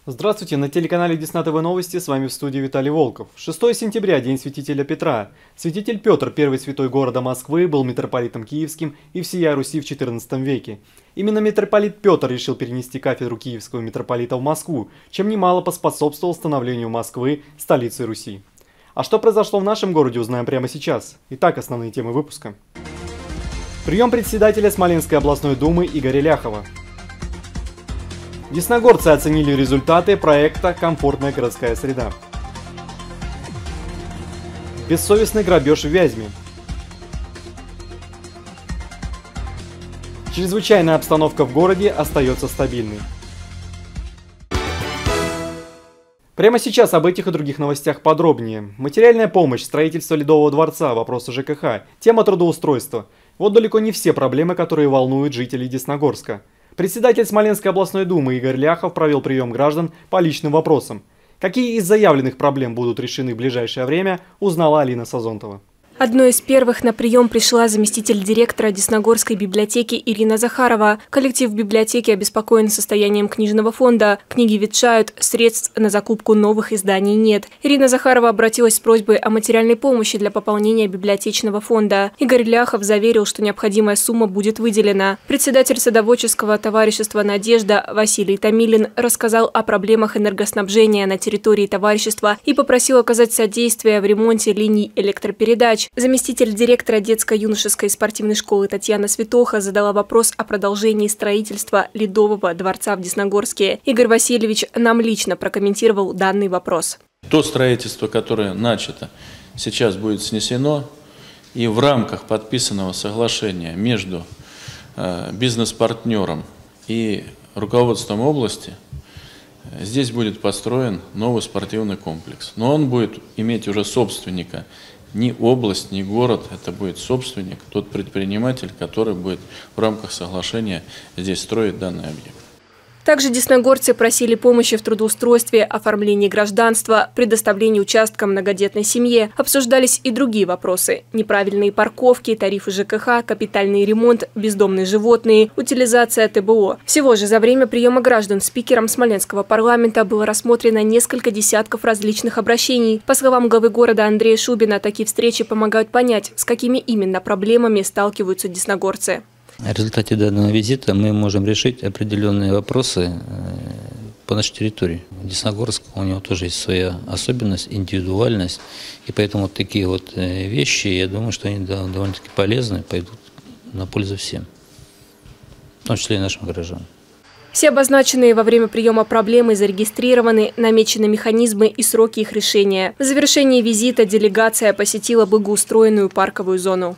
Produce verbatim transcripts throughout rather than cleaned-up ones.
Здравствуйте, на телеканале Десна ТВ Новости, с вами в студии Виталий Волков. шестое сентября, день святителя Петра. Святитель Петр, первый святой города Москвы, был митрополитом киевским и всея Руси в четырнадцатом веке. Именно митрополит Петр решил перенести кафедру киевского митрополита в Москву, чем немало поспособствовал становлению Москвы столицей Руси. А что произошло в нашем городе, узнаем прямо сейчас. Итак, основные темы выпуска. Прием председателя Смоленской областной думы Игоря Ляхова. Десногорцы оценили результаты проекта «Комфортная городская среда». Бессовестный грабеж в Вязьме. Чрезвычайная обстановка в городе остается стабильной. Прямо сейчас об этих и других новостях подробнее. Материальная помощь, строительство Ледового дворца, вопросы ЖКХ, тема трудоустройства. Вот далеко не все проблемы, которые волнуют жителей Десногорска. Председатель Смоленской областной думы Игорь Ляхов провел прием граждан по личным вопросам. Какие из заявленных проблем будут решены в ближайшее время, узнала Алина Сазонтова. Одной из первых на прием пришла заместитель директора Десногорской библиотеки Ирина Захарова. Коллектив библиотеки обеспокоен состоянием книжного фонда. Книги ветшают, средств на закупку новых изданий нет. Ирина Захарова обратилась с просьбой о материальной помощи для пополнения библиотечного фонда. Игорь Ляхов заверил, что необходимая сумма будет выделена. Председатель садоводческого товарищества «Надежда» Василий Томилин рассказал о проблемах энергоснабжения на территории товарищества и попросил оказать содействие в ремонте линий электропередач. Заместитель директора детско-юношеской спортивной школы Татьяна Светоха задала вопрос о продолжении строительства Ледового дворца в Десногорске. Игорь Васильевич нам лично прокомментировал данный вопрос. То строительство, которое начато, сейчас будет снесено, и в рамках подписанного соглашения между э, бизнес-партнером и руководством области здесь будет построен новый спортивный комплекс. Но он будет иметь уже собственника. Ни область, ни город, это будет собственник, тот предприниматель, который будет в рамках соглашения здесь строить данный объект. Также десногорцы просили помощи в трудоустройстве, оформлении гражданства, предоставлении участка многодетной семье. Обсуждались и другие вопросы – неправильные парковки, тарифы ЖКХ, капитальный ремонт, бездомные животные, утилизация ТБО. Всего же за время приема граждан спикером Смоленского парламента было рассмотрено несколько десятков различных обращений. По словам главы города Андрея Шубина, такие встречи помогают понять, с какими именно проблемами сталкиваются десногорцы. В результате данного визита мы можем решить определенные вопросы по нашей территории. Десногорск, у него тоже есть своя особенность, индивидуальность. И поэтому вот такие вот вещи, я думаю, что они довольно-таки полезны, пойдут на пользу всем, в том числе и нашим горожанам. Все обозначенные во время приема проблемы зарегистрированы, намечены механизмы и сроки их решения. В завершении визита делегация посетила благоустроенную парковую зону.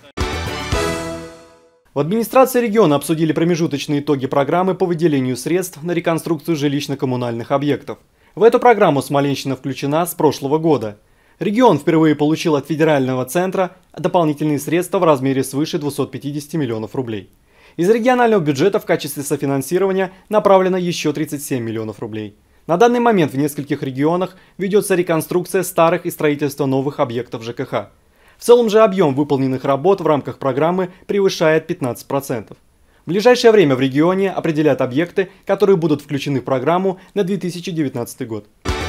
В администрации региона обсудили промежуточные итоги программы по выделению средств на реконструкцию жилищно-коммунальных объектов. В эту программу Смоленщина включена с прошлого года. Регион впервые получил от федерального центра дополнительные средства в размере свыше двухсот пятидесяти миллионов рублей. Из регионального бюджета в качестве софинансирования направлено еще тридцать семь миллионов рублей. На данный момент в нескольких регионах ведется реконструкция старых и строительство новых объектов ЖКХ. В целом же объем выполненных работ в рамках программы превышает пятнадцать процентов. В ближайшее время в регионе определят объекты, которые будут включены в программу на две тысячи девятнадцатый год.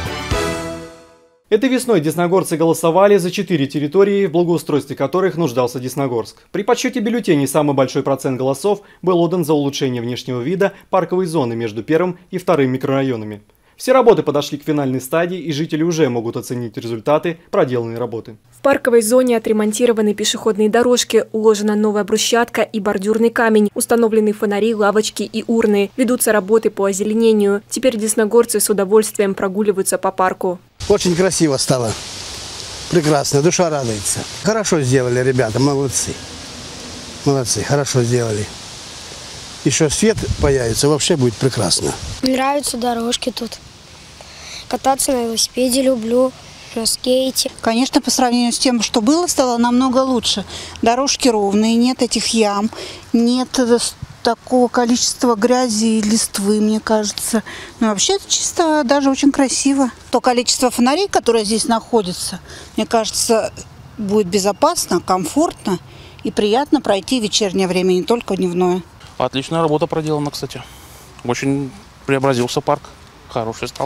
Этой весной десногорцы голосовали за четыре территории, в благоустройстве которых нуждался Десногорск. При подсчете бюллетеней самый большой процент голосов был отдан за улучшение внешнего вида парковой зоны между первым и вторым микрорайонами. Все работы подошли к финальной стадии, и жители уже могут оценить результаты проделанной работы. В парковой зоне отремонтированы пешеходные дорожки, уложена новая брусчатка и бордюрный камень, установлены фонари, лавочки и урны. Ведутся работы по озеленению. Теперь десногорцы с удовольствием прогуливаются по парку. Очень красиво стало. Прекрасно, душа радуется. Хорошо сделали ребята, молодцы. Молодцы, хорошо сделали. Еще свет появится, вообще будет прекрасно. Мне нравятся дорожки тут. Кататься на велосипеде люблю, на скейте. Конечно, по сравнению с тем, что было, стало намного лучше. Дорожки ровные, нет этих ям, нет такого количества грязи и листвы, мне кажется. Но вообще это чисто, даже очень красиво. То количество фонарей, которое здесь находится, мне кажется, будет безопасно, комфортно и приятно пройти в вечернее время, не только дневное. Отличная работа проделана, кстати. Очень преобразился парк, хороший стал.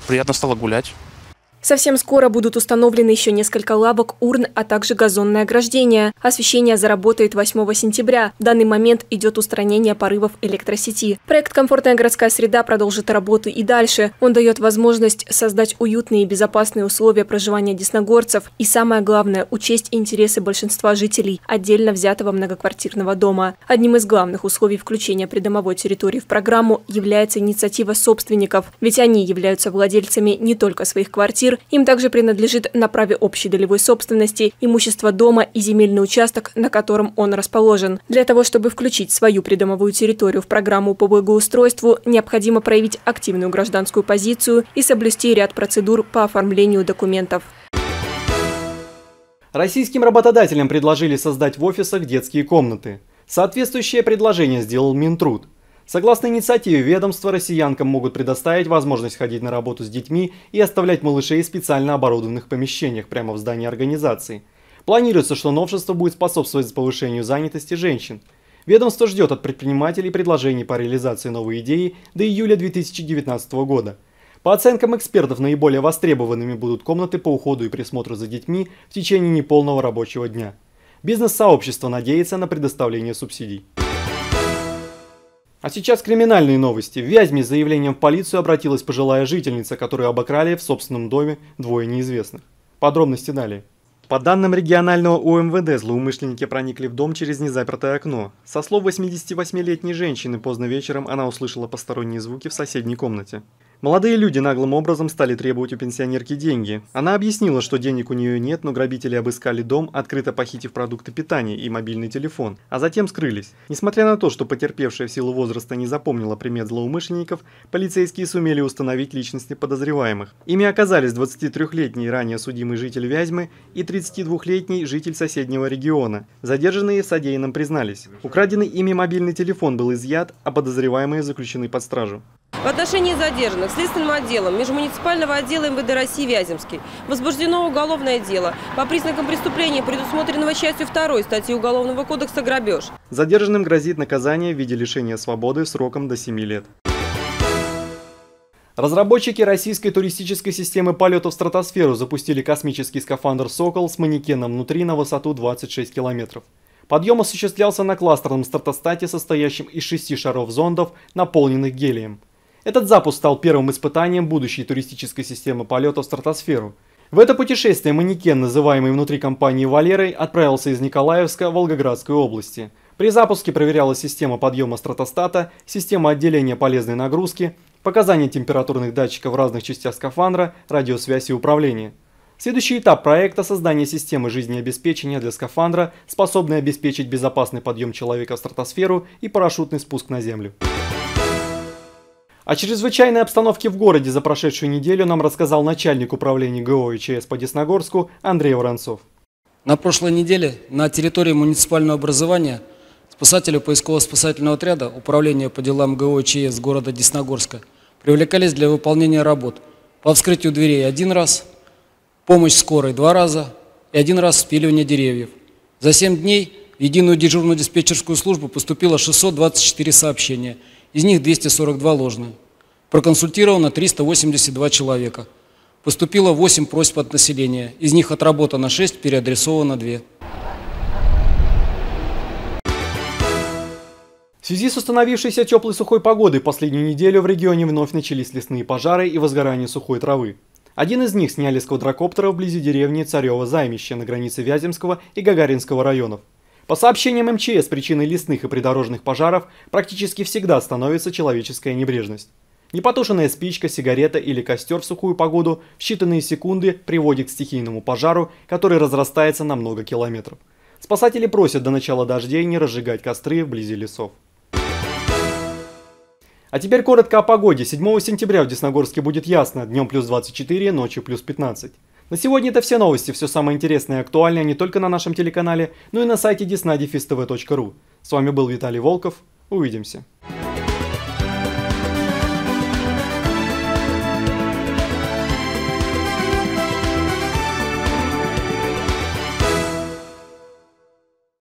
приятно стало гулять. Совсем скоро будут установлены еще несколько лавок, урн, а также газонное ограждение. Освещение заработает восьмого сентября. В данный момент идет устранение порывов электросети. Проект «Комфортная городская среда» продолжит работу и дальше. Он дает возможность создать уютные и безопасные условия проживания десногорцев. И самое главное – учесть интересы большинства жителей отдельно взятого многоквартирного дома. Одним из главных условий включения придомовой территории в программу является инициатива собственников. Ведь они являются владельцами не только своих квартир, им также принадлежит на праве общей долевой собственности имущество дома и земельный участок, на котором он расположен. Для того, чтобы включить свою придомовую территорию в программу по благоустройству, необходимо проявить активную гражданскую позицию и соблюсти ряд процедур по оформлению документов. Российским работодателям предложили создать в офисах детские комнаты. Соответствующее предложение сделал Минтруд. Согласно инициативе ведомства, россиянкам могут предоставить возможность ходить на работу с детьми и оставлять малышей в специально оборудованных помещениях прямо в здании организации. Планируется, что новшество будет способствовать повышению занятости женщин. Ведомство ждет от предпринимателей предложений по реализации новой идеи до июля две тысячи девятнадцатого года. По оценкам экспертов, наиболее востребованными будут комнаты по уходу и присмотру за детьми в течение неполного рабочего дня. Бизнес-сообщество надеется на предоставление субсидий. А сейчас криминальные новости. В Вязьме с заявлением в полицию обратилась пожилая жительница, которую обокрали в собственном доме двое неизвестных. Подробности далее. По данным регионального У Эм Вэ Дэ, злоумышленники проникли в дом через незапертое окно. Со слов восьмидесятивосьмилетней женщины, поздно вечером она услышала посторонние звуки в соседней комнате. Молодые люди наглым образом стали требовать у пенсионерки деньги. Она объяснила, что денег у нее нет, но грабители обыскали дом, открыто похитив продукты питания и мобильный телефон, а затем скрылись. Несмотря на то, что потерпевшая в силу возраста не запомнила примет злоумышленников, полицейские сумели установить личности подозреваемых. Ими оказались двадцатитрёхлетний ранее судимый житель Вязьмы и тридцатидвухлетний житель соседнего региона. Задержанные в содеянном признались. Украденный ими мобильный телефон был изъят, а подозреваемые заключены под стражу. В отношении задержанных Следственным отделом Межмуниципального отдела Эм Вэ Дэ России Вяземский возбуждено уголовное дело по признакам преступления, предусмотренного частью второй статьи Уголовного кодекса «Грабеж». Задержанным грозит наказание в виде лишения свободы сроком до семи лет. Разработчики российской туристической системы полета в стратосферу запустили космический скафандр «Сокол» с манекеном внутри на высоту двадцать шесть километров. Подъем осуществлялся на кластерном стратостате, состоящем из шести шаров зондов, наполненных гелием. Этот запуск стал первым испытанием будущей туристической системы полета в стратосферу. В это путешествие манекен, называемый внутри компании «Валерой», отправился из Николаевска в Волгоградской области. При запуске проверялась система подъема стратостата, система отделения полезной нагрузки, показания температурных датчиков в разных частях скафандра, радиосвязь и управление. Следующий этап проекта – создание системы жизнеобеспечения для скафандра, способной обеспечить безопасный подъем человека в стратосферу и парашютный спуск на Землю. О чрезвычайной обстановке в городе за прошедшую неделю нам рассказал начальник управления Гэ О И Че Эс по Десногорску Андрей Воронцов. На прошлой неделе на территории муниципального образования спасатели поисково-спасательного отряда Управления по делам Гэ О И Че Эс города Десногорска привлекались для выполнения работ по вскрытию дверей один раз, помощь скорой два раза и один раз спиливание деревьев. За семь дней в единую дежурную диспетчерскую службу поступило шестьсот двадцать четыре сообщения, из них двести сорок два ложные. Проконсультировано триста восемьдесят два человека. Поступило восемь просьб от населения, из них отработано шесть, переадресовано две. В связи с установившейся теплой сухой погодой последнюю неделю в регионе вновь начались лесные пожары и возгорание сухой травы. Один из них сняли с квадрокоптера вблизи деревни Царево-Займище на границе Вяземского и Гагаринского районов. По сообщениям Эм Че Эс, причиной лесных и придорожных пожаров практически всегда становится человеческая небрежность. Непотушенная спичка, сигарета или костер в сухую погоду в считанные секунды приводит к стихийному пожару, который разрастается на много километров. Спасатели просят до начала дождей не разжигать костры вблизи лесов. А теперь коротко о погоде. седьмого сентября в Десногорске будет ясно, днем плюс двадцать четыре, ночью плюс пятнадцать. На сегодня это все новости, все самое интересное и актуальное не только на нашем телеканале, но и на сайте десна точка тэ вэ точка ру. С вами был Виталий Волков. Увидимся.